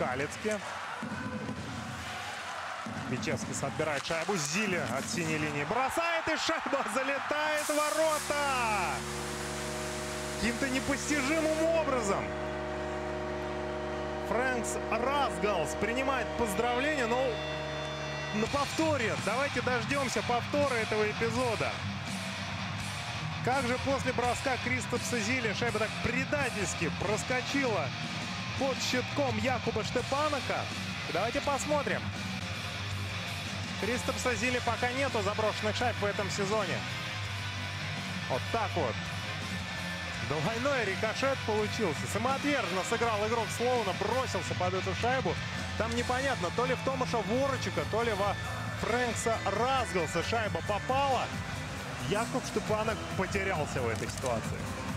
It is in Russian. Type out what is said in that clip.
Скалецки. Бичевский отбирает шайбу. Зиле от синей линии бросает, и шайба залетает в ворота. Каким-то непостижимым образом Фрэнкс Разгалс принимает поздравления, но на повторе. Давайте дождемся повтора этого эпизода. Как же после броска Кристопса Зиле шайба так предательски проскочила под щитком Якуба Штепанака. Давайте посмотрим. Кристопса Зиле пока нету заброшенных шайб в этом сезоне. Вот так вот. Двойной рикошет получился. Самоотверженно сыграл игрок Слоуна, бросился под эту шайбу. Там непонятно, то ли в Томаша Ворочика, то ли во Фрэнкса Разгалса шайба попала. Якуб Штепанак потерялся в этой ситуации.